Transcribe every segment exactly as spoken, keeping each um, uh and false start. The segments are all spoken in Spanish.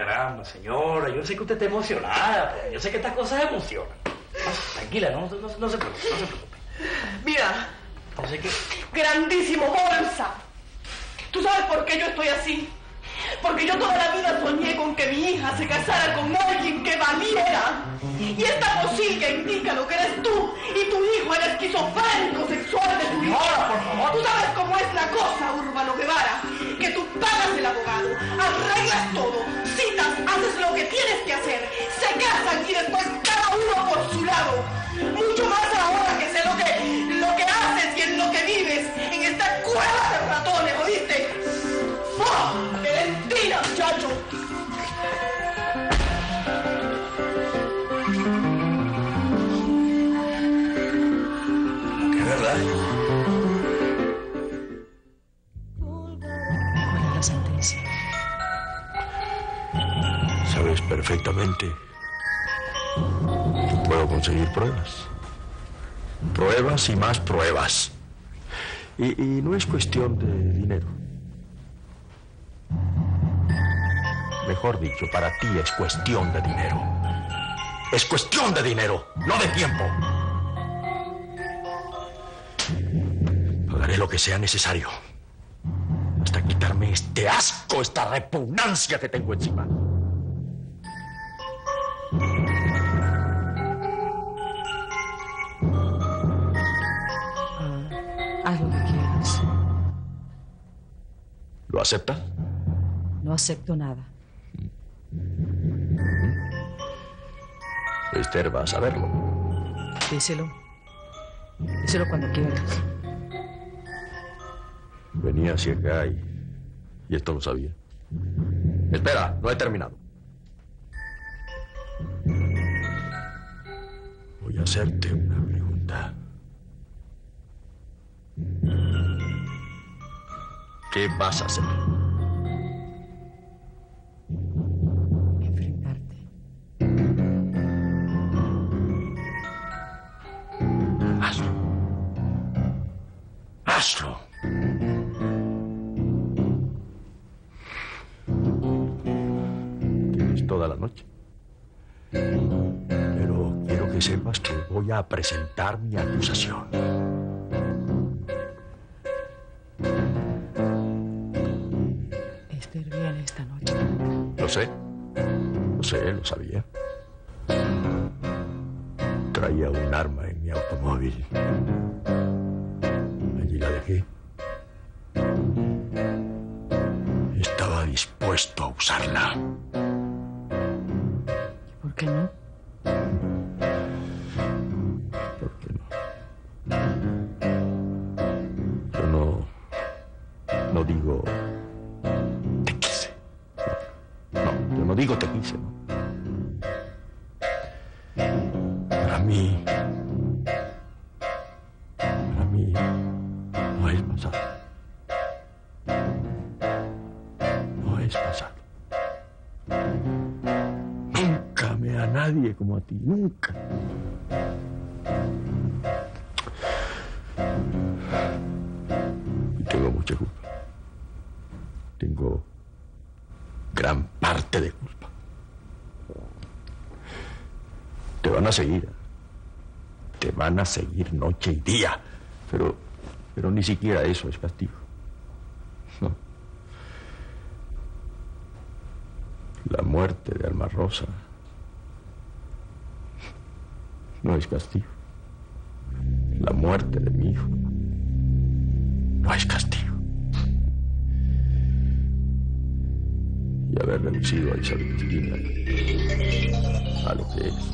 caramba, señora. Yo sé que usted está emocionada. Pues. Yo sé que estas cosas emocionan. Tranquila, no, no, no, no se preocupe, no se preocupe. Mira. Yo sé que... Grandísimo bolsa. ¿Tú sabes por qué yo estoy así? Porque yo toda la vida soñé con que mi hija se casara con alguien que valiera. Y esta cosilla indica lo que eres tú y tu hijo, el esquizofrénico sexual de tu hijo. No, por favor. Tú sabes cómo es la cosa, Urbano Guevara. Que tú pagas el abogado, arreglas todo, citas, haces lo que tienes que hacer, se casan y después cada uno por su lado. Mucho más ahora que sé lo que, lo que haces y en lo que vives en esta cueva de ratones, ¿oíste? ¡Oh! ¡Qué mentira, muchacho! ¿Qué verdad? ¿Cuál es la sentencia? Sabes perfectamente. Puedo conseguir pruebas. Pruebas y más pruebas. Y, y no es cuestión de dinero. Mejor dicho, para ti es cuestión de dinero. Es cuestión de dinero, no de tiempo. Pagaré lo que sea necesario hasta quitarme este asco, esta repugnancia que tengo encima. Haz lo que quieras. ¿Lo aceptas? No acepto nada. Esther va a saberlo. Díselo. Díselo cuando quieras. Venía hacia acá y, y esto lo sabía. Espera, no he terminado. Voy a hacerte una pregunta. ¿Qué vas a hacer? Enfrentarte. Hazlo. Hazlo. Tienes toda la noche. Pero quiero que sepas que voy a presentar mi acusación. Esther viene esta noche. Lo sé. Lo sé, lo sabía. Traía un arma en mi automóvil. Allí la dejé. Estaba dispuesto a usarla. ¿Y por qué no? ¿Por qué no? Yo no... No digo... Te quise. No, no, yo no digo te quise, ¿no? Para mí... Para mí... No es pasado. No es pasado. Nunca amé a nadie como a ti, nunca. Y tengo mucha culpa. Tengo gran parte de culpa. Te van a seguir. Te van a seguir noche y día. Pero, pero ni siquiera eso es castigo. No. La muerte de Alma Rosa no es castigo. La muerte de mi hijo no es castigo. Y haber reducido a Isabel Cristina a lo que es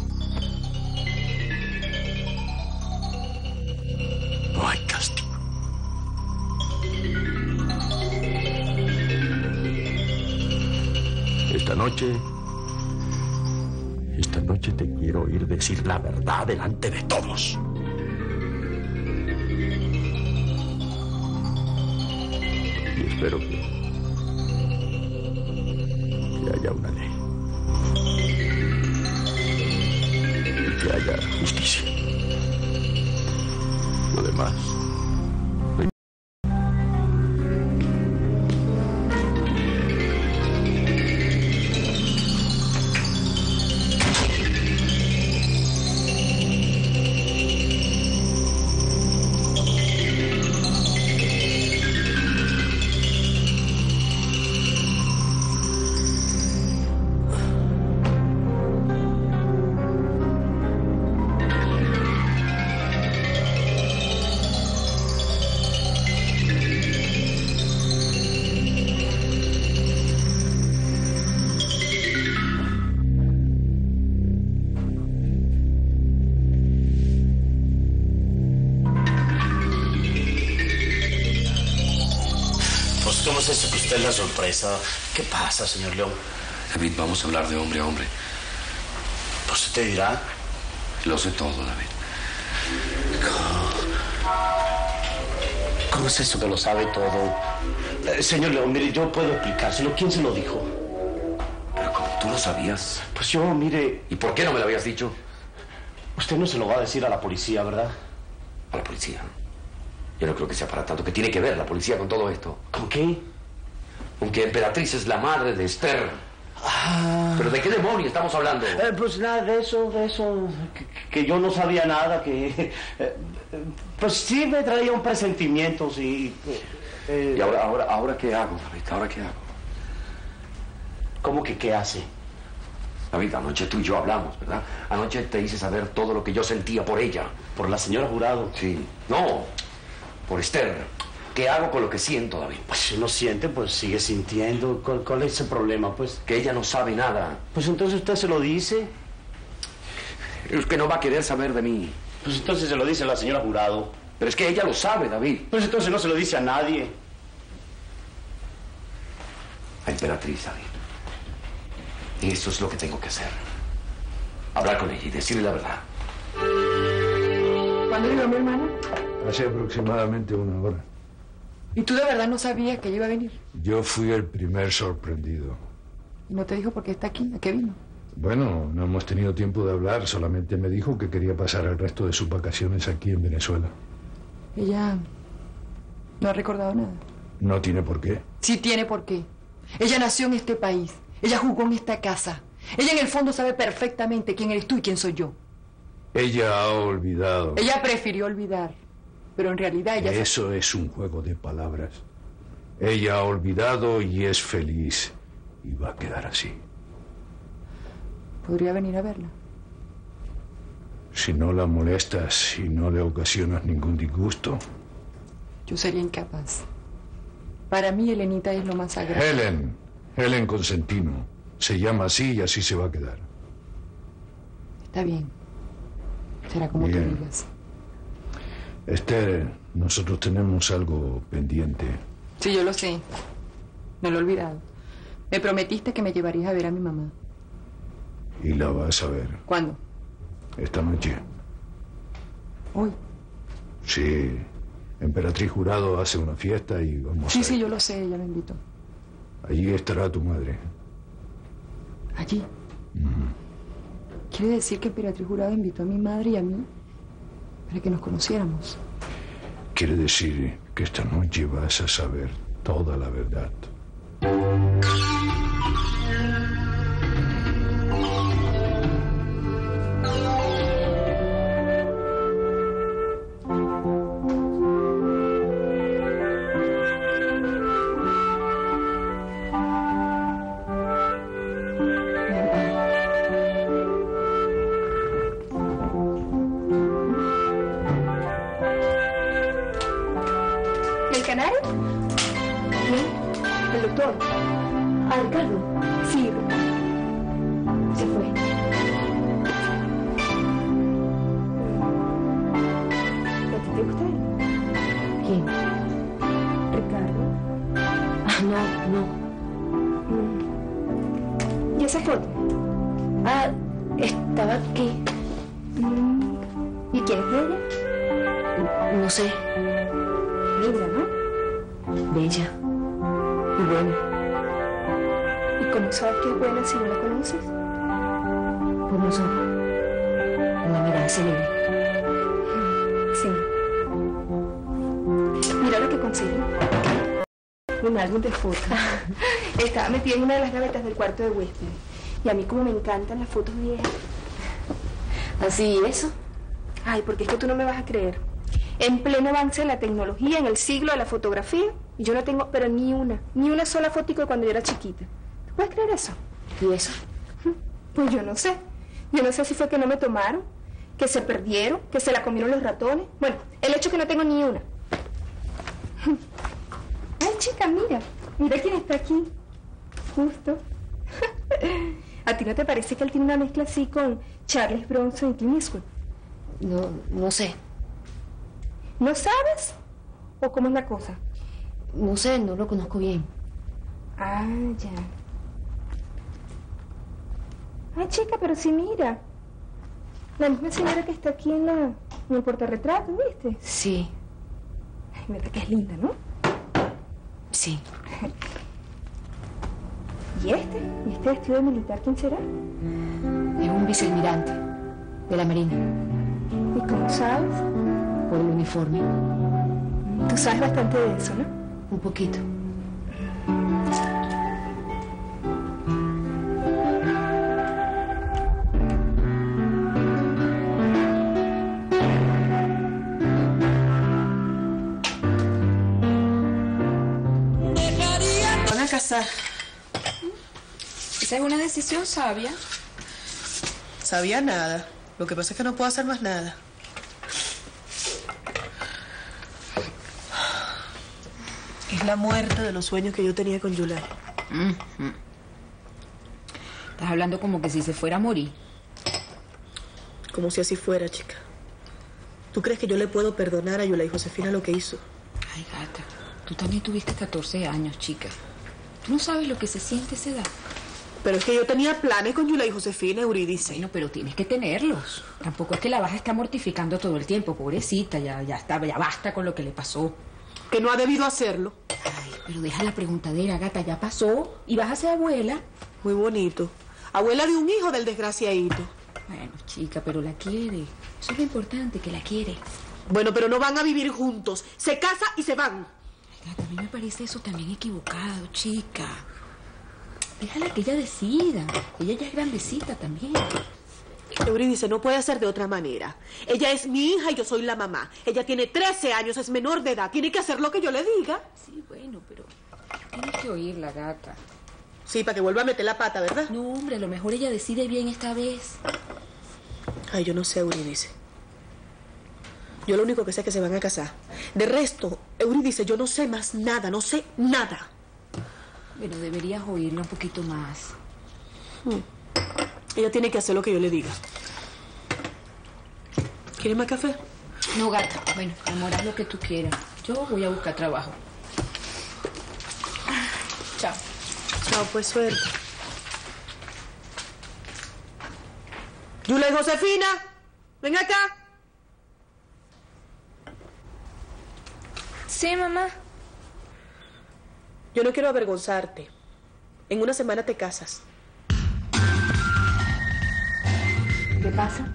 no hay castigo. Esta noche, esta noche te quiero oír decir la verdad delante de todos. Y espero que, que haya una ley. Y que haya justicia. Lo demás... ¿Cómo se supo usted la sorpresa? ¿Qué pasa, señor León? David, vamos a hablar de hombre a hombre. Pues usted dirá. Lo sé todo, David. ¿Cómo es eso que lo sabe todo? Eh, señor León, mire, yo puedo explicárselo. ¿Quién se lo dijo? Pero como tú lo sabías. Pues yo, mire... ¿Y por qué no me lo habías dicho? Usted no se lo va a decir a la policía, ¿verdad? ¿A la policía? Yo no creo que sea para tanto. ¿Qué tiene que ver la policía con todo esto? ¿Con qué? Con que Emperatriz es la madre de Esther. Ah. ¿Pero de qué demonio estamos hablando? Eh, pues nada, de eso, de eso, que, que yo no sabía nada, que... Eh, pues sí me traía un presentimiento, sí. Eh, ¿Y ahora, ahora, ahora qué hago, David? ¿Ahora qué hago? ¿Cómo que qué hace? David, anoche tú y yo hablamos, ¿verdad? Anoche te hice saber todo lo que yo sentía por ella. ¿Por la señora Jurado? Sí. No, por Esther. ¿Qué hago con lo que siento, David? Pues si uno siente, pues sigue sintiendo. ¿Cuál, cuál es el problema, pues? Que ella no sabe nada. Pues entonces usted se lo dice. Es que no va a querer saber de mí. Pues entonces se lo dice a la señora Jurado. Pero es que ella lo sabe, David. Pues entonces no se lo dice a nadie. A Emperatriz, David. Y eso es lo que tengo que hacer. Hablar con ella y decirle la verdad. ¿Cuándo llegó mi hermana? Hace aproximadamente una hora. ¿Y tú de verdad no sabías que ella iba a venir? Yo fui el primer sorprendido. ¿Y no te dijo por qué está aquí? ¿A qué vino? Bueno, no hemos tenido tiempo de hablar. Solamente me dijo que quería pasar el resto de sus vacaciones aquí en Venezuela. Ella no ha recordado nada. No tiene por qué. Sí tiene por qué. Ella nació en este país. Ella jugó en esta casa. Ella en el fondo sabe perfectamente quién eres tú y quién soy yo. Ella ha olvidado. Ella prefirió olvidar. Pero en realidad ella... Eso es un juego de palabras. Ella ha olvidado y es feliz. Y va a quedar así. ¿Podría venir a verla? Si no la molestas y no le ocasionas ningún disgusto. Yo sería incapaz. Para mí, Helenita es lo más sagrado. Helen. Helen Consentino. Se llama así y así se va a quedar. Está bien. Será como Bien. tú digas. Esther, nosotros tenemos algo pendiente. Sí, yo lo sé. No lo he olvidado. Me prometiste que me llevarías a ver a mi mamá. Y la vas a ver. ¿Cuándo? Esta noche. Hoy. Sí. Emperatriz Jurado hace una fiesta y vamos Sí, a sí, ir. yo lo sé. Ella me invitó. Allí estará tu madre. Allí. Mm. Quiere decir que Emperatriz Jurado invitó a mi madre y a mí para que nos conociéramos. Quiere decir que esta noche vas a saber toda la verdad. ¿El canario? ¿Quién? El doctor. ¿Ah, Ricardo? Sí. Se fue. ¿A ti te gusta él? ¿Quién? Ricardo. Ah, no, no. Mm. ¿Y esa foto? Ah, estaba aquí. Mm. ¿Y quién es ella? No sé. Linda, ¿no? Bella. Y buena. ¿Y cómo sabes que es buena si no la conoces? Por los ojos. Una mirada se le ve. Sí. Mira lo que conseguí. Un álbum de fotos. Estaba metida en una de las gavetas del cuarto de huésped. Y a mí como me encantan las fotos viejas. ¿Así eso? Ay, porque es que tú no me vas a creer. En pleno avance de la tecnología, en el siglo de la fotografía, y yo no tengo, pero ni una, ni una sola fotico de cuando yo era chiquita. ¿Tú puedes creer eso? ¿Y eso? Pues yo no sé. Yo no sé si fue que no me tomaron, que se perdieron, que se la comieron los ratones. Bueno, el hecho es que no tengo ni una. Ay, chica, mira. Mira quién está aquí. Justo. ¿A ti no te parece que él tiene una mezcla así con Charles Bronson y Clint Eastwood? No, no sé. ¿No sabes? ¿O cómo es la cosa? No sé, no lo conozco bien. Ah, ya. Ay, chica, pero sí, mira. La misma señora que está aquí en, la, en el portarretrato, ¿viste? Sí. Ay, verdad que es linda, ¿no? Sí. ¿Y este? ¿Y este vestido de militar quién será? Es un vicealmirante de la Marina. ¿Y cómo sabes? Por el uniforme. Tú sabes bastante de eso, ¿no? Un poquito. Van a casar. Esa es una decisión sabia. Sabía nada. Lo que pasa es que no puedo hacer más nada. Es la muerte de los sueños que yo tenía con Yulay. Mm-hmm. Estás hablando como que si se fuera a morir. Como si así fuera, chica. ¿Tú crees que yo le puedo perdonar a Yulay Josefina lo que hizo? Ay, gata, tú también tuviste catorce años, chica. ¿Tú no sabes lo que se siente esa edad? Pero es que yo tenía planes con Yulay Josefina, Eurídice. Bueno, pero tienes que tenerlos. Tampoco es que la vas a estar mortificando todo el tiempo, pobrecita. Ya, ya está, ya basta con lo que le pasó. Que no ha debido hacerlo. Ay, pero deja la preguntadera, gata, ya pasó. Y vas a ser abuela. Muy bonito. Abuela de un hijo del desgraciadito. Bueno, chica, pero la quiere. Eso es lo importante, que la quiere. Bueno, pero no van a vivir juntos. Se casa y se van. Ay, gata, a mí me parece eso también equivocado, chica. Déjala que ella decida. Ella ya es grandecita también. Eurídice, no puede ser de otra manera. Ella es mi hija y yo soy la mamá. Ella tiene trece años, es menor de edad. Tiene que hacer lo que yo le diga. Sí, bueno, pero tienes que oírla, gata. Sí, para que vuelva a meter la pata, ¿verdad? No, hombre, a lo mejor ella decide bien esta vez. Ay, yo no sé, Eurídice. Yo lo único que sé es que se van a casar. De resto, Eurídice, yo no sé más nada, no sé nada. Bueno, deberías oírla un poquito más. Hmm. Ella tiene que hacer lo que yo le diga. ¿Quieres más café? No, gata. Bueno, amor, haz lo que tú quieras. Yo voy a buscar trabajo. Chao. Chao, pues suerte. Yulay Josefina, ven acá. Sí, mamá. Yo no quiero avergonzarte. En una semana te casas. ¿Qué pasa?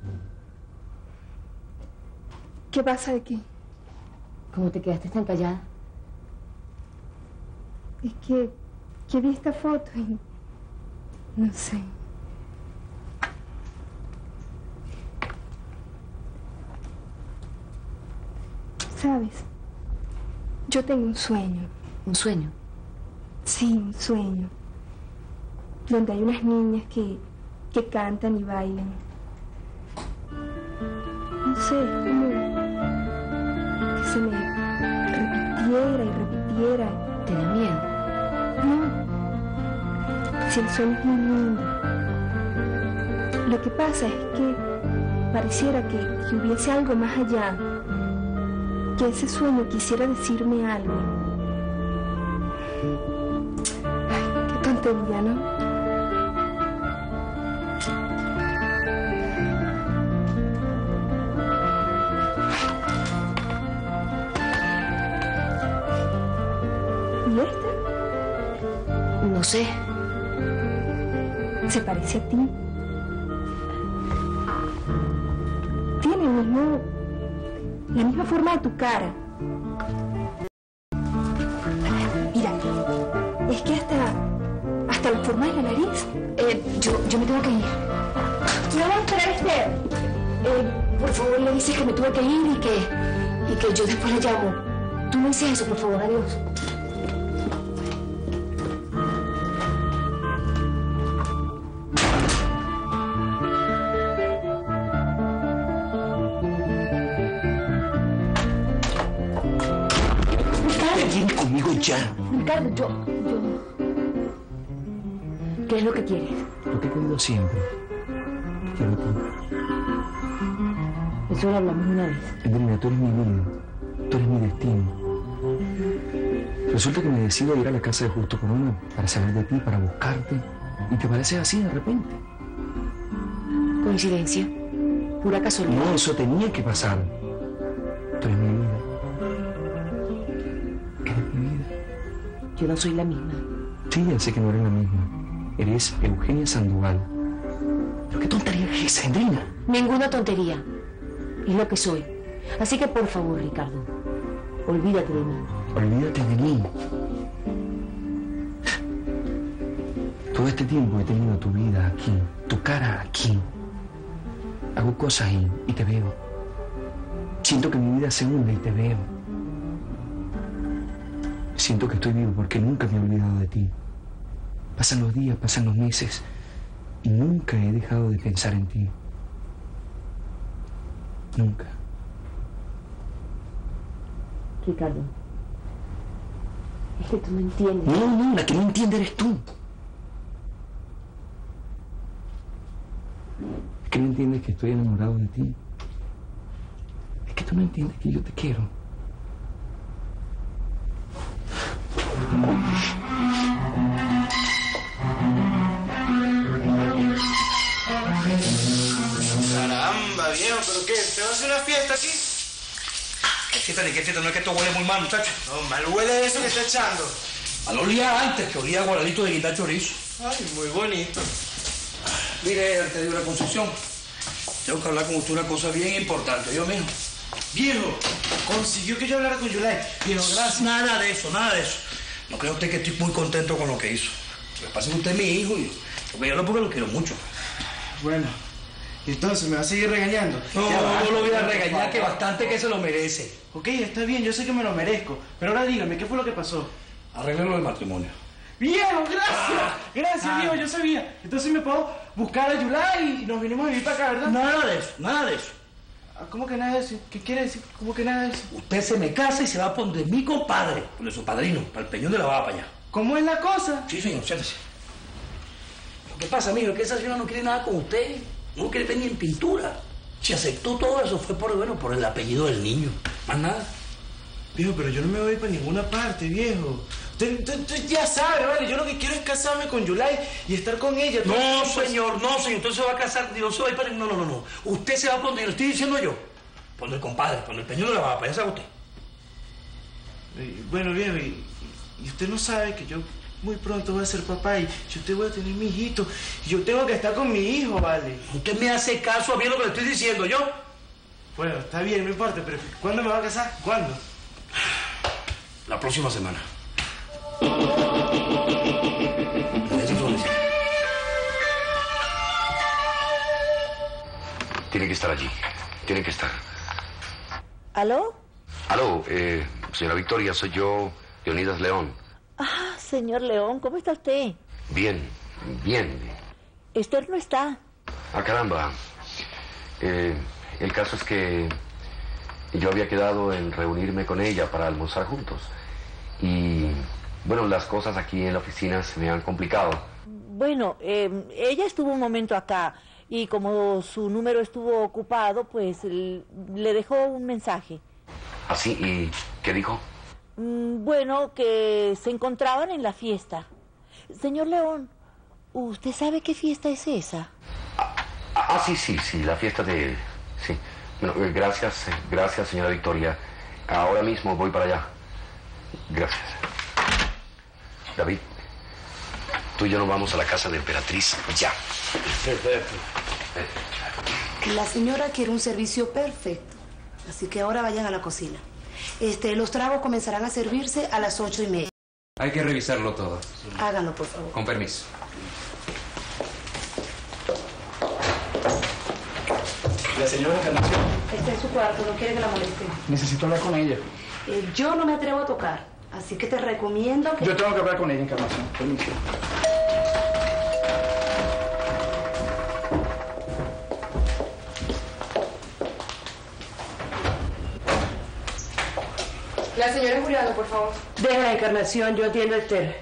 ¿Qué pasa de qué? ¿Cómo te quedaste tan callada? Es que, que vi esta foto y no sé. ¿Sabes? Yo tengo un sueño. ¿Un sueño? Sí, un sueño. Donde hay unas niñas que, que cantan y bailan. No sé, es como que se me repitiera y repitiera. ¿Te da miedo? No. Si el sueño es muy lindo. Lo que pasa es que pareciera que, que hubiese algo más allá. Que ese sueño quisiera decirme algo. Ay, qué tontería, ¿no? ¿Y esta? No sé. Se parece a ti. Tiene el mismo... la misma forma de tu cara. Mira, es que hasta... hasta la forma de la nariz. Eh, yo, yo me tengo que ir. No va a esperar, Esther. Eh, por favor, le dices que me tuve que ir y que... y que yo después la llamo. Tú me dices eso, por favor. Adiós. Viene conmigo ya. Ricardo, yo... yo... ¿Qué es lo que quieres? Lo que he querido siempre. Quiero a ti. Eso lo hablamos una vez. Edrina, tú eres mi vida. Tú eres mi destino. Resulta que me decido a ir a la casa de Justo Corona para saber de ti, para buscarte. Y te parece así de repente. ¿Coincidencia? ¿Pura casualidad? No, eso tenía que pasar. Tú eres mi vida. Eres mi vida. Yo no soy la misma. Sí, ya sé que no eres la misma. Eres Eugenia Sandoval. ¿Pero qué tontería es esa, Endrina? Ninguna tontería. Es lo que soy. Así que, por favor, Ricardo, olvídate de mí. Olvídate de mí. Todo este tiempo he tenido tu vida aquí, tu cara aquí. Hago cosas y, y te veo. Siento que mi vida se hunde y te veo. Siento que estoy vivo porque nunca me he olvidado de ti. Pasan los días, pasan los meses y nunca he dejado de pensar en ti. Nunca. Ricardo, es que tú no entiendes. No, no, la que no entiende eres tú. Es que no entiendes que estoy enamorado de ti. Es que tú no entiendes que yo te quiero. Caramba, viejo, ¿pero qué? ¿Te va a hacer una fiesta aquí? ¿Qué fiesta ni qué fiesta? No es que esto huele muy mal, muchacho. No, mal huele eso que está echando. Mal olía antes, que olía a guardadito de guindar chorizo. Ay, muy bonito. Mire, te digo la Concepción. Tengo que hablar con usted una cosa bien importante, yo mijo. Viejo, consiguió que yo hablara con Yulay. Viejo, gracias. Nada de eso, nada de eso. No creo usted que estoy muy contento con lo que hizo. Lo que pasa es que usted es mi hijo y porque yo lo porque lo quiero mucho. Bueno, entonces me va a seguir regañando. No, Ya, no, no lo voy a no, regañar, no, que bastante que se lo merece. Ok, está bien, yo sé que me lo merezco. Pero ahora dígame, ¿qué fue lo que pasó? Arreglenlo del matrimonio. Viejo, gracias. Ah, gracias, ah. viejo, yo sabía. Entonces me puedo buscar a Yulay y nos vinimos a vivir para acá, ¿verdad? Nada de eso, nada de eso. ¿Cómo que nada de eso? ¿Qué quiere decir? ¿Cómo que nada de eso? Usted se me casa y se va a poner mi compadre, de su padrino, para el peñón de la baba para allá. ¿Cómo es la cosa? Sí, señor, siéntese. Lo que pasa, mijo, es que esa señora no quiere nada con usted. No quiere venir en pintura. Si aceptó todo eso fue por, bueno, por el apellido del niño. Más nada. Viejo, pero yo no me voy para ninguna parte, viejo. Usted, usted- usted ya sabe, vale. Yo lo que quiero es casarme con Yulay y estar con ella. No, Entonces, señor, no, señor. Usted se va a casar, no se va a ir para... No, no, no, no. Usted se va a poner, lo estoy diciendo yo. Por el compadre, por el peñón de la baba, para allá sabe usted. Eh, Bueno, viejo, y, y usted no sabe que yo muy pronto voy a ser papá y yo te voy a tener mi hijito. Y yo tengo que estar con mi hijo, vale. Usted me hace caso a bien lo que le estoy diciendo, ¿yo? Bueno, está bien, no importa, pero ¿cuándo me va a casar? ¿Cuándo? La próxima semana. Eso es lo que... Tiene que estar allí. Tiene que estar. ¿Aló? Aló, eh, señora Victoria, soy yo, Leonidas León. Ah, señor León, ¿cómo está usted? Bien, bien. Esther no está. Ah, caramba. Eh, el caso es que yo había quedado en reunirme con ella para almorzar juntos. Y, bueno, las cosas aquí en la oficina se me han complicado. Bueno, eh, ella estuvo un momento acá y como su número estuvo ocupado, pues l- le dejó un mensaje. ¿Así? ¿Y qué dijo? Mm, Bueno, que se encontraban en la fiesta. Señor León, ¿usted sabe qué fiesta es esa? Ah, ah, sí, sí, sí, la fiesta de... Sí. Bueno, eh, gracias, eh, gracias, señora Victoria. Ahora mismo voy para allá. Gracias. David, tú y yo nos vamos a la casa de Emperatriz ya. Perfecto. La señora quiere un servicio perfecto, así que ahora vayan a la cocina. Este, los tragos comenzarán a servirse a las ocho y media. Hay que revisarlo todo. Háganlo, por favor. Con permiso. La señora Encarnación. Está en su cuarto, no quiere que la molesten. Necesito hablar con ella. Eh, yo no me atrevo a tocar, así que te recomiendo que... Yo tengo que hablar con ella, Encarnación. Permiso. La señora Juliano, por favor. Deja, Encarnación, yo atiendo a Esther.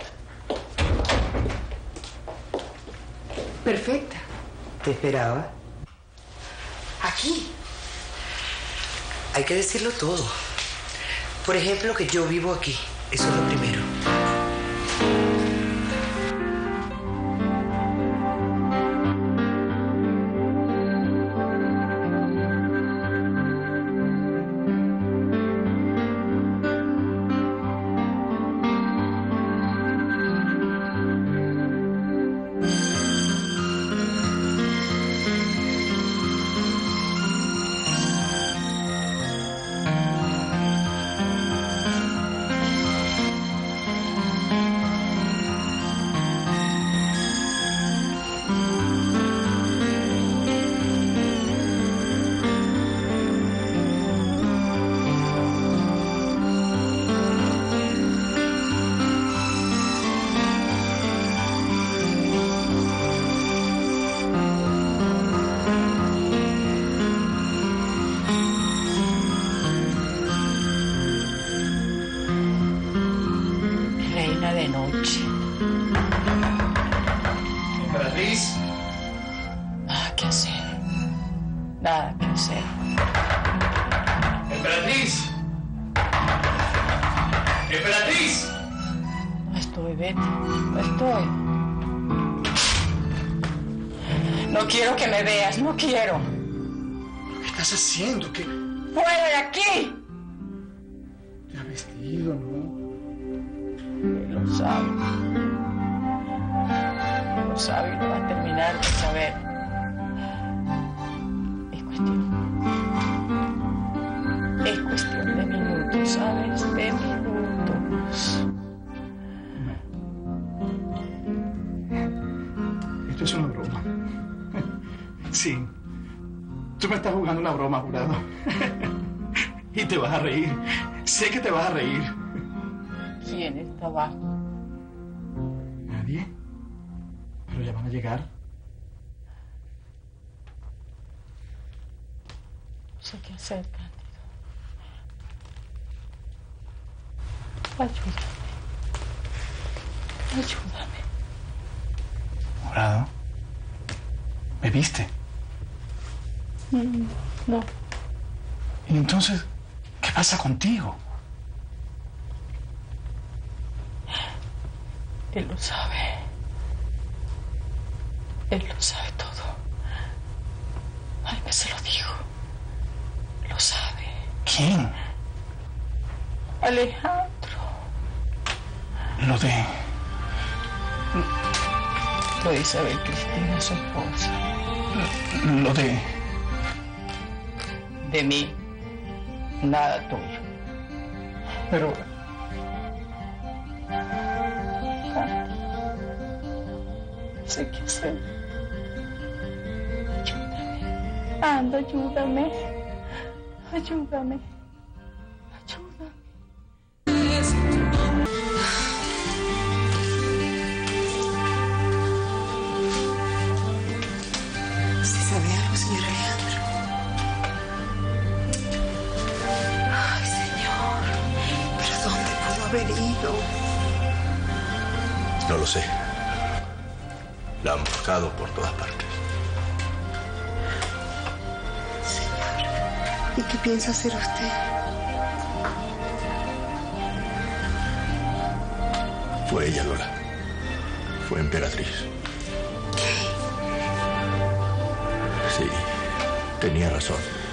Perfecta. Te esperaba. Aquí. Hay que decirlo todo. Por ejemplo, que yo vivo aquí. Eso es lo primero. De noche. Emperatriz. Nada que hacer. Nada que hacer. Emperatriz. Emperatriz. No estoy, Betty. No estoy. No quiero que me veas. No quiero. ¿Qué estás haciendo? ¿Qué? ¡Fuera de aquí! Te has vestido, ¿no? Él lo sabe. Lo sabe y lo va a terminar de saber. Es cuestión. Es cuestión de minutos, ¿sabes? De minutos. Esto es una broma. Sí. Tú me estás jugando una broma, jurado. Y te vas a reír. Sé que te vas a reír. ¿Quién está abajo? Nadie. Pero ya van a llegar. No sé qué hacer, Cándido. Ayúdame. Ayúdame. Jurado. ¿Me viste? Mm, no. ¿Y entonces qué pasa contigo? Él lo sabe. Él lo sabe todo. Ay, me se lo digo. Lo sabe. ¿Quién? Alejandro. Lo de... Lo de Isabel Cristina, su esposa. Lo de... De mí. Nada tuyo. Pero... No sé qué hacer. Ayúdame. Anda, ayúdame. Ayúdame. Ayúdame. ¿Se sabe algo, señor Alejandro? Ay, señor. ¿Pero dónde pudo haber ido? No lo sé. La han buscado por todas partes. Señor, ¿y qué piensa hacer usted? Fue ella, Lola. Fue Emperatriz. Sí, tenía razón.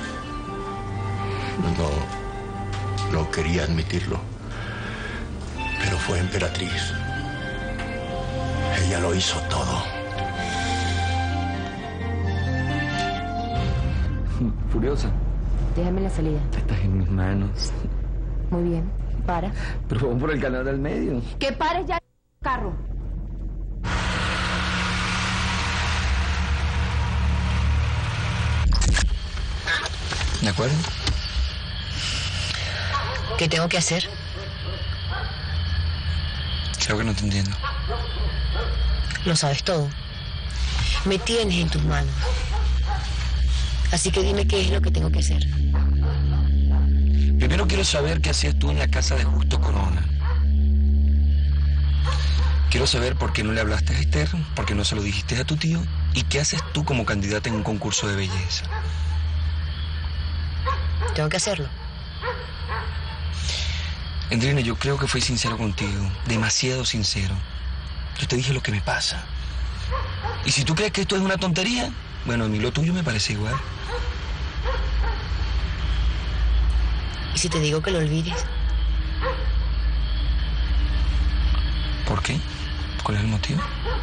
No, no quería admitirlo. Pero fue Emperatriz. Ella lo hizo todo. Furiosa. Déjame la salida. Estás en mis manos. Muy bien. Para. Pero vamos por el canal del medio. Que pares ya, carro. ¿De acuerdo? ¿Qué tengo que hacer? Creo que no te entiendo. Lo sabes todo. Me tienes en tus manos. Así que dime qué es lo que tengo que hacer. Primero quiero saber qué hacías tú en la casa de Justo Corona. Quiero saber por qué no le hablaste a Esther, por qué no se lo dijiste a tu tío y qué haces tú como candidata en un concurso de belleza. Tengo que hacerlo. Andrina, yo creo que fui sincero contigo. Demasiado sincero. Yo te dije lo que me pasa. Y si tú crees que esto es una tontería, bueno, a mí lo tuyo me parece igual. ¿Y si te digo que lo olvides? ¿Por qué? ¿Cuál es el motivo?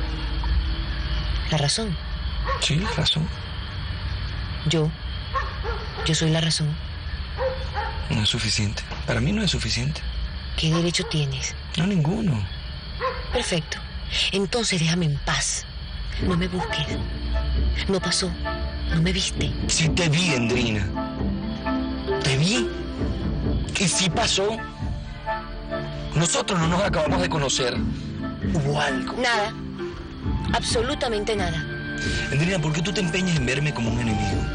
La razón. Sí, la razón. Yo. Yo soy la razón. No es suficiente. Para mí no es suficiente. ¿Qué derecho tienes? No, ninguno. Perfecto. Entonces déjame en paz. No me busques. No pasó. No me viste. Sí te vi, Andrina. Te vi. Y sí pasó. Nosotros no nos acabamos de conocer. Hubo algo. Nada. Absolutamente nada. Andrina, ¿por qué tú te empeñas en verme como un enemigo?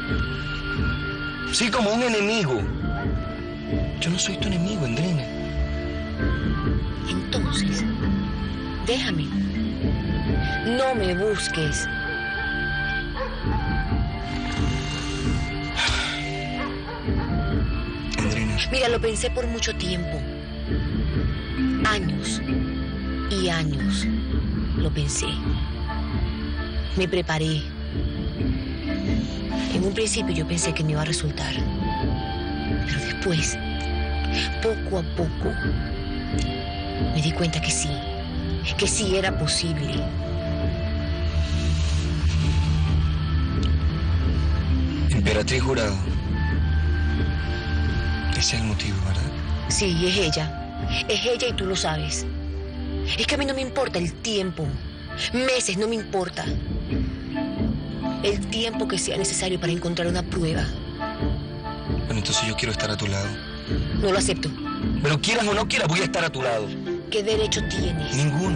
Sí, como un enemigo. Yo no soy tu enemigo, Andrina. Entonces, déjame. No me busques. Andrina. Mira, lo pensé por mucho tiempo. Años y años lo pensé. Me preparé. En un principio yo pensé que no iba a resultar. Pero después, poco a poco, me di cuenta que sí. Que sí era posible. Emperatriz Jurado. Ese es el motivo, ¿verdad? Sí, es ella. Es ella y tú lo sabes. Es que a mí no me importa el tiempo. Meses no me importa. El tiempo que sea necesario para encontrar una prueba. Bueno, entonces yo quiero estar a tu lado. No lo acepto. Pero quieras o no quieras, voy a estar a tu lado. ¿Qué derecho tienes? Ninguno.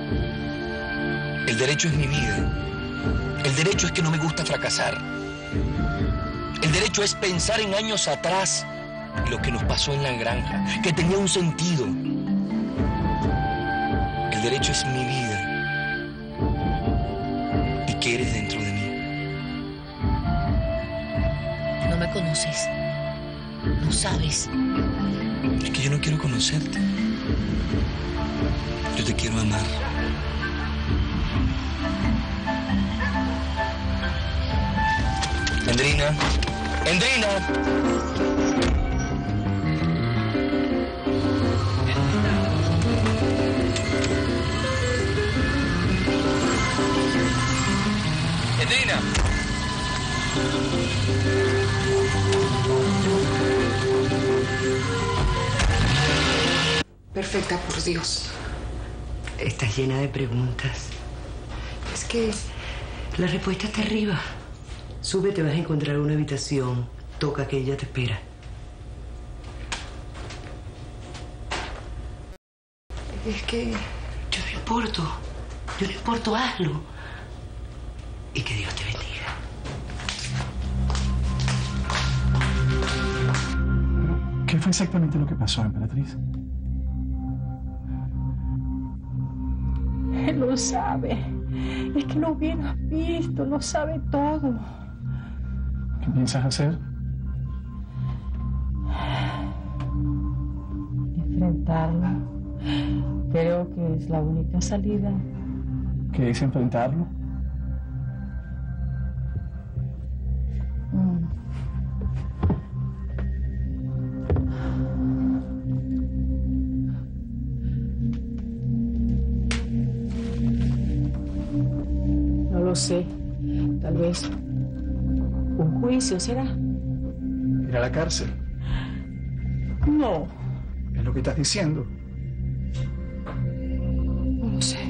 El derecho es mi vida. El derecho es que no me gusta fracasar. El derecho es pensar en años atrás y lo que nos pasó en la granja, que tenía un sentido. El derecho es mi vida y que eres dentro de mí. No me conoces. No sabes. Es que yo no quiero conocerte. Yo te quiero amar. Andrina. Andrina. Andrina. Perfecta, por Dios. Estás llena de preguntas. Es que la respuesta está arriba. Sube, te vas a encontrar una habitación. Toca, que ella te espera. Es que yo no importo. Yo no importo, hazlo. Y que Dios te bendiga. ¿Qué fue exactamente lo que pasó, Emperatriz? Él lo sabe. Es que lo hubieras visto, lo sabe todo. ¿Qué piensas hacer? Enfrentarlo. Creo que es la única salida. ¿Qué es enfrentarlo? Mm. No lo sé. Tal vez un juicio será. Ir a la cárcel. No. Es lo que estás diciendo. No lo sé.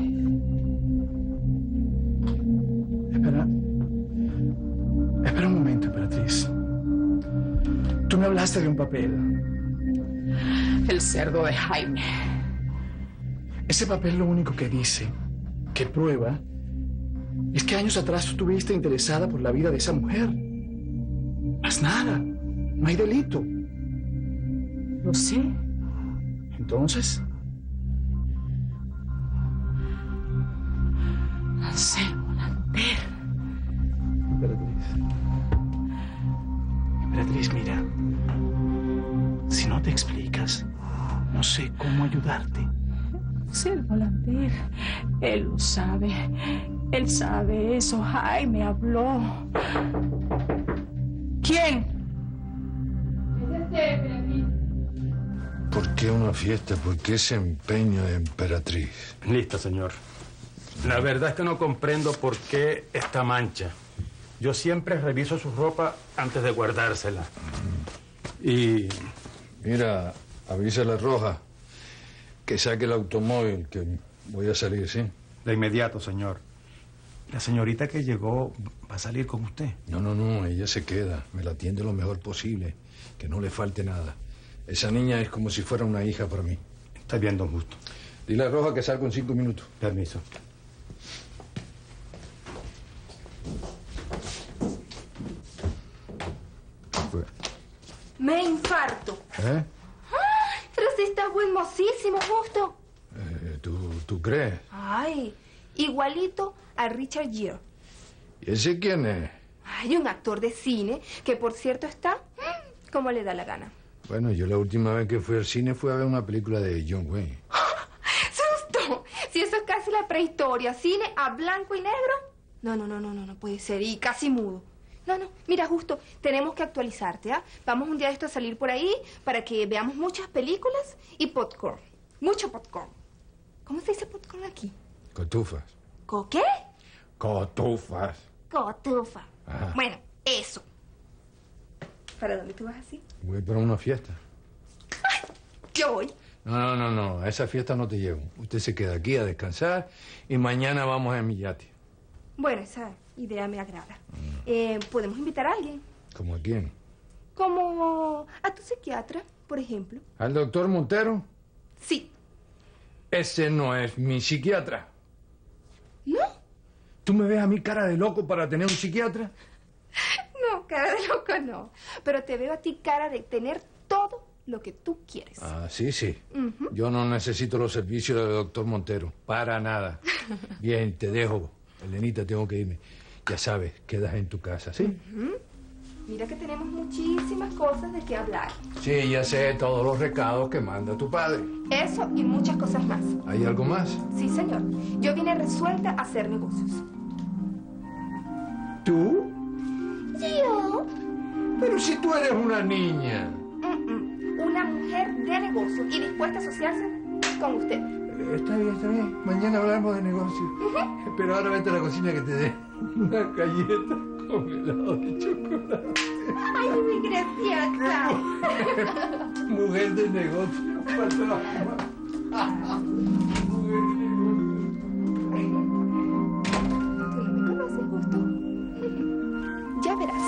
Espera. Espera un momento, Emperatriz. Tú me hablaste de un papel. El cerdo de Jaime. Ese papel lo único que dice, que prueba, es que años atrás tú estuviste interesada por la vida de esa mujer. Más nada. No hay delito. Lo sé. Entonces, Anselmo Lanter. Emperatriz. Emperatriz, mira. Si no te explicas, cómo ayudarte. Sí, el volantín. Él lo sabe. Él sabe eso. Ay, me habló. ¿Quién? ¿Por qué una fiesta? ¿Por qué ese empeño de emperatriz? Listo, señor. La verdad es que no comprendo por qué esta mancha. Yo siempre reviso su ropa antes de guardársela. Y... Mira, avísale a Roja que saque el automóvil, que voy a salir, ¿sí? De inmediato, señor. La señorita que llegó va a salir con usted. No, no, no, ella se queda. Me la atiende lo mejor posible. Que no le falte nada. Esa niña es como si fuera una hija para mí. Está bien, don Justo. Dile a Roja que salgo en cinco minutos. Permiso. Me infarto. ¿Eh? Ay, pero si estás buenosísimo, Justo. Eh, ¿tú, ¿Tú crees? Ay, igualito a Richard Gere. ¿Y ese quién es? Hay un actor de cine que, por cierto, está mm, como le da la gana. Bueno, yo la última vez que fui al cine fue a ver una película de John Wayne. ¡Susto! Si eso es casi la prehistoria, cine a blanco y negro. No, no, no, no, no, no puede ser. Y casi mudo. No, no, mira, Justo, tenemos que actualizarte, ¿ah? Vamos un día de esto a salir por ahí para que veamos muchas películas y popcorn. Mucho popcorn. ¿Cómo se dice popcorn aquí? Cotufas. ¿Co qué? Cotufas. Cotufa. Ajá. Bueno, eso. ¿Para dónde tú vas así? Voy para una fiesta. Yo voy. No, no, no, no, a esa fiesta no te llevo. Usted se queda aquí a descansar y mañana vamos a mi yate. Bueno, esa idea me agrada. Eh, ¿Podemos invitar a alguien? ¿Cómo a quién? Como a tu psiquiatra, por ejemplo. ¿Al doctor Montero? Sí. Ese no es mi psiquiatra. ¿No? ¿Tú me ves a mi cara de loco para tener un psiquiatra? No, cara de loco no. Pero te veo a ti cara de tener todo lo que tú quieres. Ah, sí, sí. Ujú. Yo no necesito los servicios del doctor Montero. Para nada. Bien, te dejo. Elenita, tengo que irme. Ya sabes, quedas en tu casa, ¿sí? Ujú. Mira que tenemos muchísimas cosas de qué hablar. Sí, ya sé todos los recados que manda tu padre. Eso y muchas cosas más. ¿Hay algo más? Sí, señor. Yo vine resuelta a hacer negocios. ¿Tú? Yo. Pero si tú eres una niña. Mm-mm. Una mujer de negocios y dispuesta a asociarse con usted. Eh, Está bien, está bien. Mañana hablamos de negocio. Pero ahora vete a la cocina que te dé una galleta con helado de chocolate. Ay, mi graciosa. Mujer de negocio. Ya verás.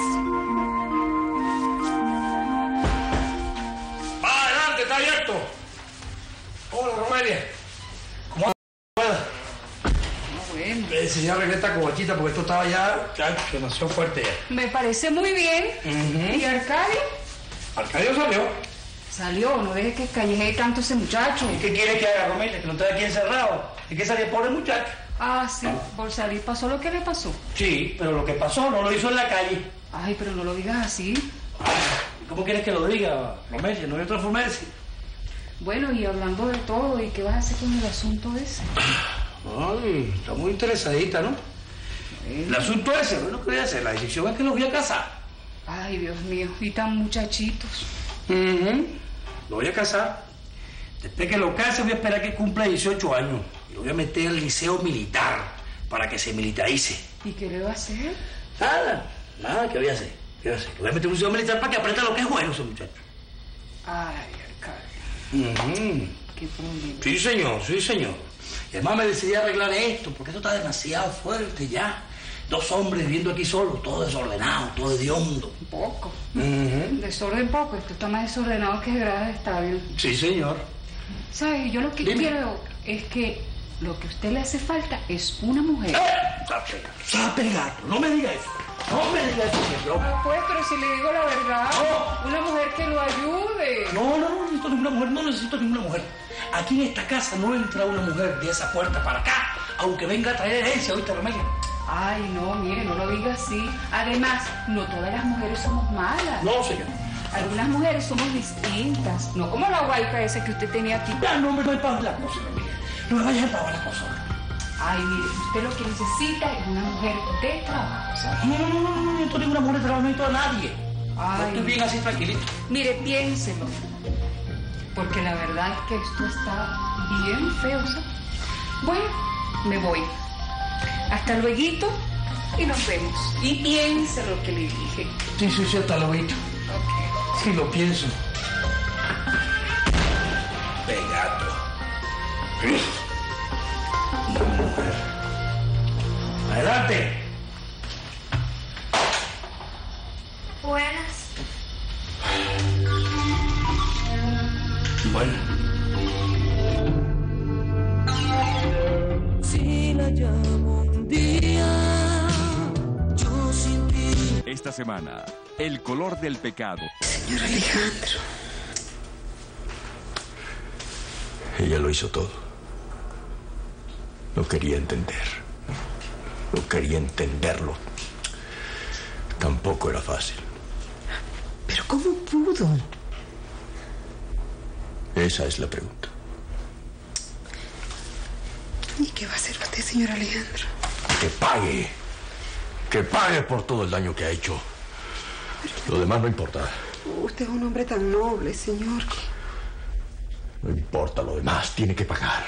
¡Va adelante, está abierto! Hola, Romelia. ¿Cómo pueda? No, bueno. Eh, señor, arreglé esta cobachita porque esto estaba ya, ya demasiado fuerte ya. Me parece muy bien. Ujú. ¿Y Arcadio? Arcadio salió. Salió, no deje que callejee tanto ese muchacho. ¿Y qué quiere que haga, Romelia? Que no esté aquí encerrado. Es que salió pobre muchacho. Ah, sí, por salir pasó lo que le pasó. Sí, pero lo que pasó no lo hizo en la calle. Ay, pero no lo digas así. ¿Cómo quieres que lo diga, Romelia? No hay otra forma de decir. Bueno, y hablando de todo, ¿y qué vas a hacer con el asunto ese? Ay, está muy interesadita, ¿no? El asunto ese, bueno, ¿qué voy a hacer? La decisión es que los voy a casar. Ay, Dios mío, y tan muchachitos. Ujú. Lo voy a casar. Después que lo case voy a esperar que cumpla dieciocho años. Y lo voy a meter al liceo militar para que se militarice. ¿Y qué le va a hacer? Nada, nada, ¿qué voy a hacer? ¿Qué voy a hacer? Lo voy a meter en un liceo militar para que aprenda lo que es bueno ese muchacho. Ay, Arcadio, Ujú. qué problema. Sí, señor, sí, señor. Y además me decidí a arreglar esto, porque esto está demasiado fuerte ya. Dos hombres viviendo aquí solos, todo desordenado, todo hediondo. Poco. Ujú. Desorden poco, esto está más desordenado que grada de estadio. Sí, señor. ¿Sabe? Yo lo que Dime. quiero es que lo que a usted le hace falta es una mujer. ¡Sape gato! No me diga eso. No me diga eso, que yo... Ah, pues, pero si le digo la verdad, una mujer que lo ayude. No, no, no necesito ninguna mujer, no necesito ninguna mujer. Aquí en esta casa no entra una mujer de esa puerta para acá, aunque venga a traer herencia, ¿oíste, Romelia? Ay, no, mire, no lo diga así. Además, no todas las mujeres somos malas. No, señor. Algunas mujeres somos distintas, no como la guayca esa que usted tenía aquí. Ya, no me empaves la cosa, no me vayas a empavar la cosa. Ay, mire, usted lo que necesita es una mujer de trabajo, ¿sabes? No, no, no, no, no, no, yo ninguna mujer de trabajo, no necesito a nadie. Ay, yo estoy bien así, tranquilito. Mire, piénselo. Porque la verdad es que esto está bien feo, ¿sabes? Bueno, me voy. Hasta lueguito y nos vemos. Y piense lo que le dije. Sí, sí, sí, hasta luego. Ok. Sí, lo pienso. Pegato. Adelante. Buenas. Bueno. Si la llamo un día, yo sin ti. Esta semana, El color del pecado. Señor Alejandro. Ella lo hizo todo. No quería entender. No quería entenderlo. Tampoco era fácil. ¿Pero cómo pudo? Esa es la pregunta. ¿Y qué va a hacer usted, señor Alejandro? Que pague. Que pague por todo el daño que ha hecho. Lo demás no importa. Usted es un hombre tan noble, señor. No importa lo demás. Tiene que pagar.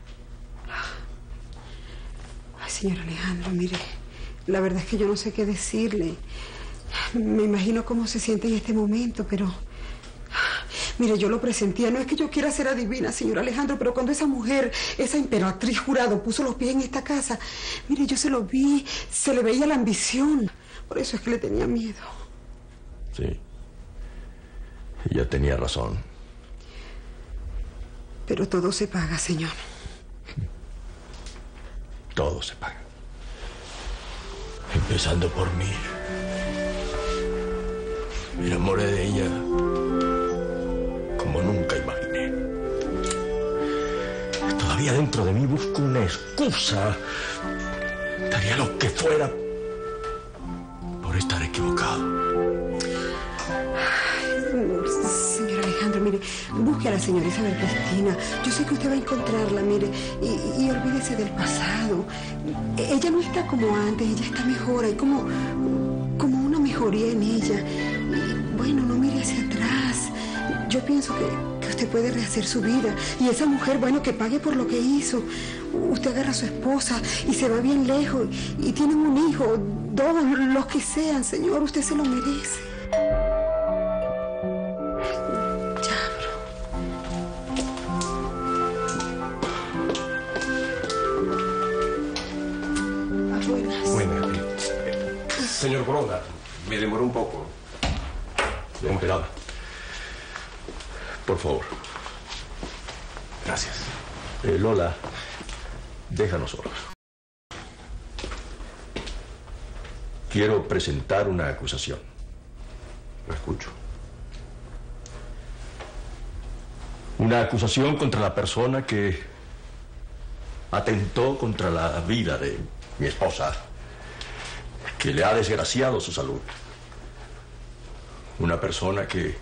Ay, señor Alejandro, mire, la verdad es que yo no sé qué decirle. Me imagino cómo se siente en este momento, pero... Mire, yo lo presentía. No es que yo quiera ser adivina, señor Alejandro, pero cuando esa mujer, esa emperatriz Jurado, puso los pies en esta casa, mire, yo se lo vi, se le veía la ambición. Por eso es que le tenía miedo. Sí. Ella tenía razón. Pero todo se paga, señor. Todo se paga. Empezando por mí. Me enamoré de ella como nunca imaginé. Todavía dentro de mí busco una excusa. Daría lo que fuera por estar equivocado. Señor Alejandro, mire, busque a la señora Isabel Cristina. Yo sé que usted va a encontrarla, mire, y, y olvídese del pasado. Ella no está como antes, ella está mejor, hay como, como una mejoría en ella. Y, bueno, no mire hacia atrás. Yo pienso que, que usted puede rehacer su vida. Y esa mujer, bueno, que pague por lo que hizo. Usted agarra a su esposa y se va bien lejos. Y tienen un hijo, dos, los que sean, señor, usted se lo merece. Señor Corona, me demoró un poco. Don Pelada, por favor. Gracias. Eh, Lola, déjanos solos. Quiero presentar una acusación. Lo escucho. Una acusación contra la persona que atentó contra la vida de mi esposa, que le ha desgraciado su salud. Una persona que...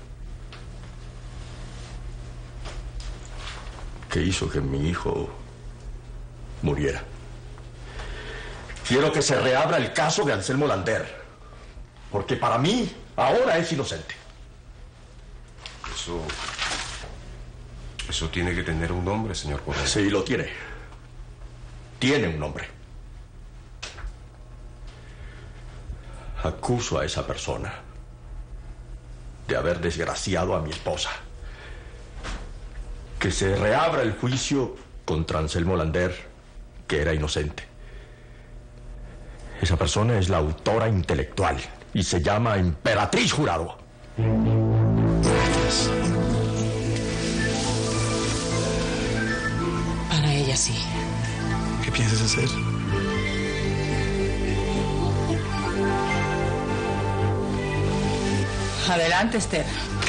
que hizo que mi hijo muriera. Quiero que se reabra el caso de Anselmo Lander, porque para mí ahora es inocente. Eso... Eso tiene que tener un nombre, señor Corona. Sí, lo tiene. Tiene un nombre. Acuso a esa persona de haber desgraciado a mi esposa. Que se reabra el juicio contra Anselmo Lander, que era inocente. Esa persona es la autora intelectual y se llama Emperatriz Jurado. Para ella sí. ¿Qué piensas hacer? Adelante, Esther.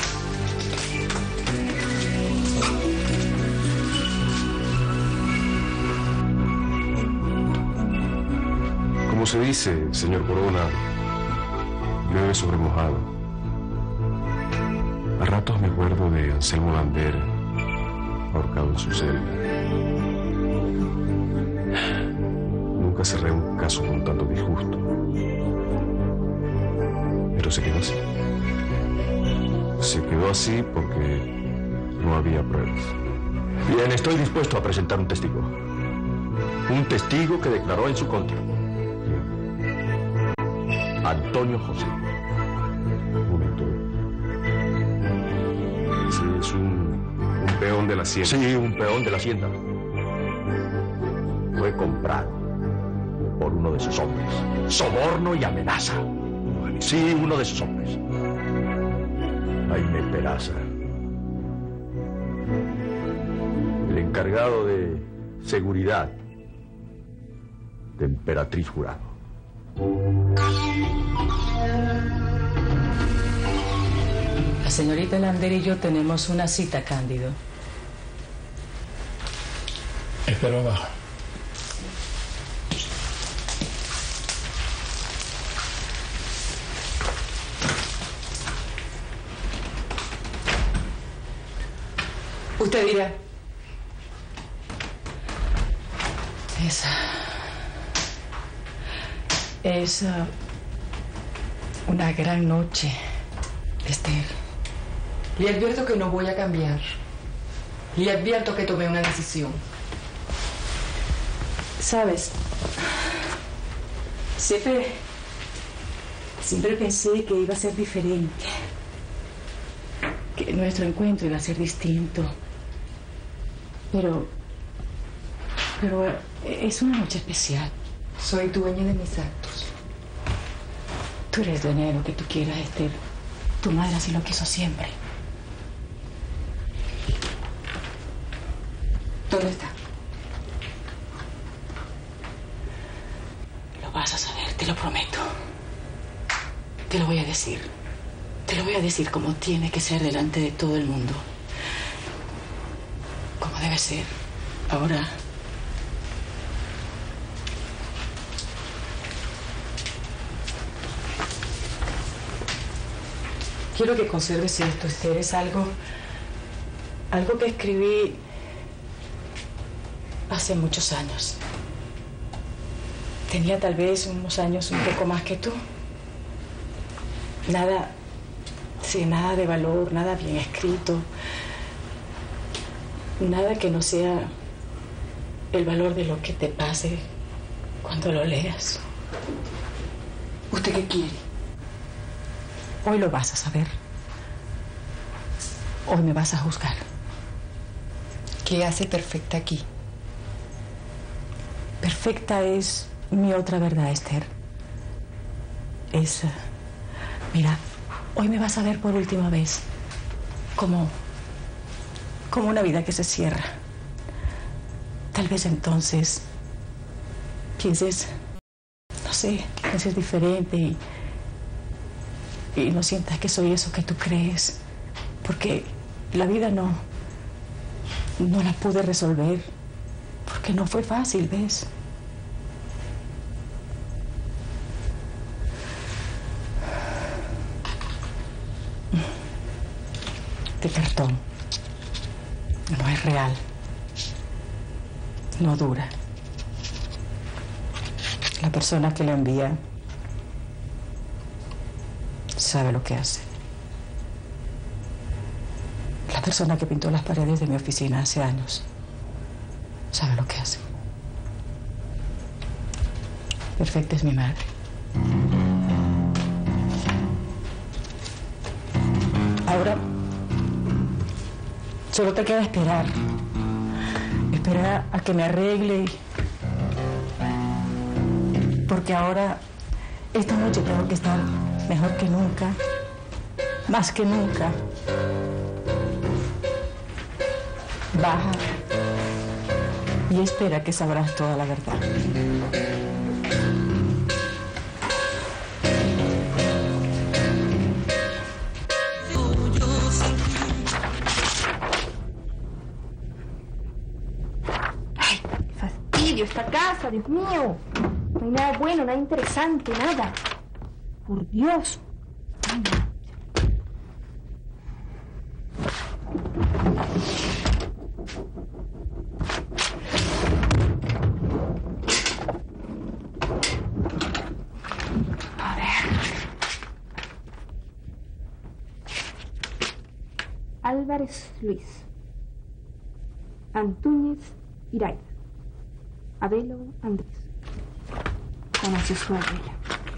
Como se dice, señor Corona, llueve sobre mojado. ratos me acuerdo de Anselmo Lander ahorcado en su celda. Nunca cerré un caso con tanto disgusto. Pero se quedó así. Se quedó así porque no había pruebas. Bien, estoy dispuesto a presentar un testigo. Un testigo que declaró en su contra. Antonio José. Un momento. Ese es un, un peón de la hacienda. Sí, un peón de la hacienda. Fue comprado por uno de sus hombres. Soborno y amenaza. Sí, uno de sus hombres. Jaime Peraza. El encargado de seguridad de Emperatriz Jurado. La señorita Lander y yo tenemos una cita, Cándido. Espero abajo. Usted dirá. Esa. Es uh, una gran noche, Esther. Le advierto que no voy a cambiar. Le advierto que tomé una decisión. ¿Sabes? Siempre... Siempre pensé que iba a ser diferente. Que nuestro encuentro iba a ser distinto. Pero... Pero es una noche especial. Soy dueña de mis actos. Tú eres dueña de lo que tú quieras, Esther. Tu madre así lo quiso siempre. ¿Dónde está? Lo vas a saber, te lo prometo. Te lo voy a decir. Te lo voy a decir como tiene que ser delante de todo el mundo. Como debe ser. Ahora... Quiero que conserves esto, Esther. Es algo... Algo que escribí... hace muchos años. Tenía tal vez unos años un poco más que tú. Nada... Sí, nada de valor, nada bien escrito. Nada que no sea el valor de lo que te pase cuando lo leas. ¿Usted qué quiere? Hoy lo vas a saber. Hoy me vas a juzgar. ¿Qué hace perfecta aquí? Perfecta es mi otra verdad, Esther. Es... Uh, mira, hoy me vas a ver por última vez. Como... como una vida que se cierra. Tal vez entonces... pienses... no sé, pienses diferente y... y no sientas que soy eso que tú crees. Porque la vida no... no la pude resolver. Porque no fue fácil, ¿ves? Este cartón no es real. No dura. La persona que lo envía sabe lo que hace. La persona que pintó las paredes de mi oficina hace años sabe lo que hace. Perfecta es mi madre. Ahora solo te queda esperar. Esperar a que me arregle. Porque ahora, esta noche tengo que estar mejor que nunca, más que nunca. Baja y espera que sabrás toda la verdad. Ay, qué fastidio esta casa, Dios mío. No hay nada bueno, nada interesante, nada. Por Dios. Ay, no. Álvarez Luis. Antúñez Iraida. Abelo Andrés. Conoció su abuela.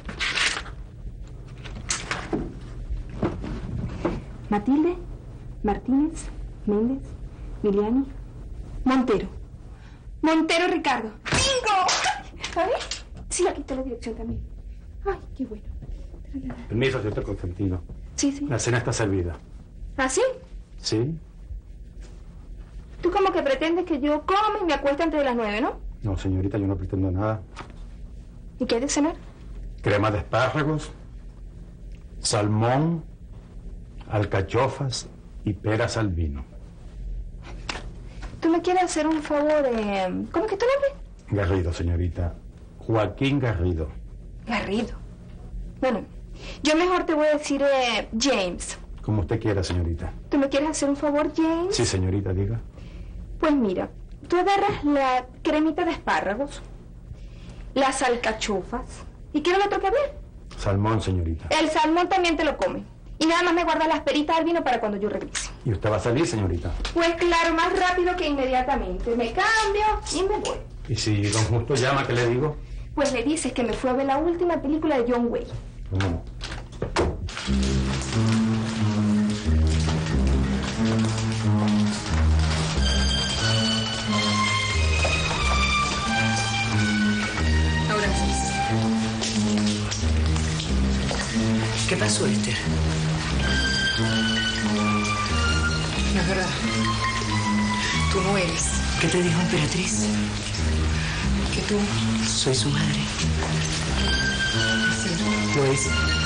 Matilde Martínez Méndez Miliani Montero. Montero Ricardo. ¡Bingo! A ver. Sí, aquí está la dirección también. Ay, qué bueno. Permiso, señor Constantino. Sí, sí. La cena está servida. ¿Ah, sí? ¿Sí? Tú como que pretendes que yo coma y me acueste antes de las nueve, ¿no? No, señorita, yo no pretendo nada. ¿Y qué hay de cenar? Crema de espárragos, salmón, alcachofas y peras al vino. ¿Tú me quieres hacer un favor? Eh... ¿Cómo es que tu nombre? Garrido, señorita. Joaquín Garrido. Garrido. Bueno, yo mejor te voy a decir eh, James. Como usted quiera, señorita. ¿Tú me quieres hacer un favor, James? Sí, señorita, diga. Pues mira, tú agarras la cremita de espárragos, las alcachofas. ¿Y qué era lo otro que había? Salmón, señorita. El salmón también te lo come. Y nada más me guarda las peritas al vino para cuando yo regrese. ¿Y usted va a salir, señorita? Pues claro, más rápido que inmediatamente. Me cambio y me voy. ¿Y si don Justo llama, qué le digo? Pues le dices que me fue a ver la última película de John Wayne. ¿Cómo? Ahora sí. ¿Qué pasó, Esther? No es verdad. Tú no eres. ¿Qué te dijo Emperatriz? Que tú... Soy su madre. ¿Es cierto? Lo es.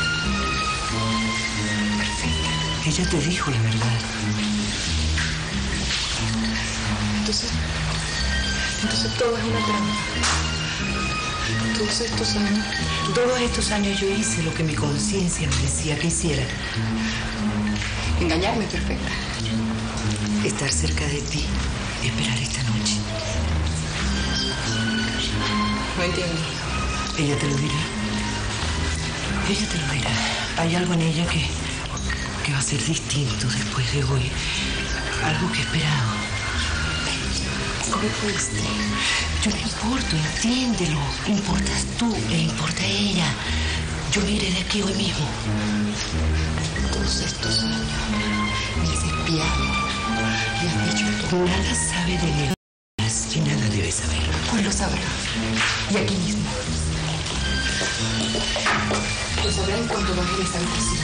Perfecta. Ella te dijo la verdad. Entonces... Entonces todo es una trampa. Todos estos años... Todos estos años yo hice lo que mi conciencia me decía que hiciera. Engañarme, perfecta. Estar cerca de ti. Esperar esta noche. No entiendo. Ella te lo dirá. Ella te lo dirá. Hay algo en ella que, que va a ser distinto después de hoy. Algo que he esperado. ¿Cómo fuiste? Yo no importo, entiéndelo. Importas tú e importa ella. Yo me iré de aquí hoy mismo. Todos estos años me has espiado y has dicho todo. Nada sabe de mí y nada debe saber. Pues lo sabrá. Y aquí mismo. Lo sabrá en cuanto baje de esta habitación.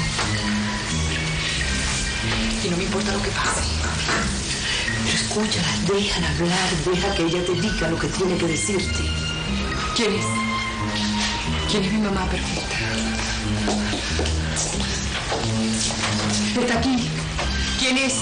Y no me importa lo que pase. Pero escúchala, déjala hablar, deja que ella te diga lo que tiene que decirte. ¿Quién es? ¿Quién es mi mamá perfecta? Está aquí. ¿Quién es?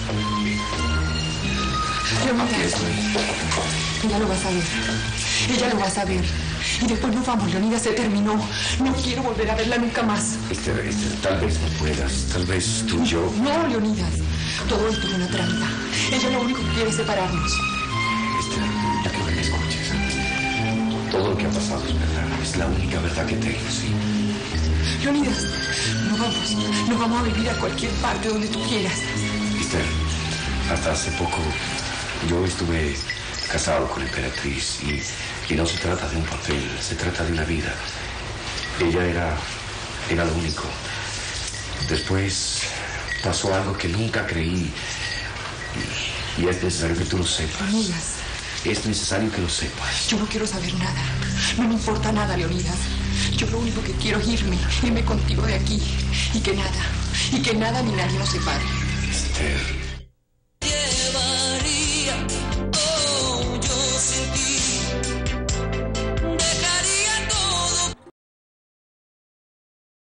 Leonida. Ella lo va a saber. Ella lo va a saber. Y después nos vamos, Leonida, se terminó. No quiero volver a verla nunca más. Esther, Esther, tal vez no puedas. Tal vez tú y yo... No, Leonidas. Todo esto es una trampa. Ella lo único que quiere es separarnos. Esther, ya que me escuches. Todo lo que ha pasado es verdad. Es la única verdad que tengo, sí. Leonidas, nos vamos. Nos vamos a vivir a cualquier parte donde tú quieras. Esther, hasta hace poco yo estuve casado con Emperatriz y, y no se trata de un papel, se trata de una vida. Ella era, era lo único. Después pasó algo que nunca creí y, y es necesario que tú lo sepas. Leonidas. Es necesario que lo sepas. Yo no quiero saber nada. No me importa nada, Leonidas. Yo lo único que quiero es irme, irme contigo de aquí. Y que nada, y que nada ni nadie nos separe. Esther.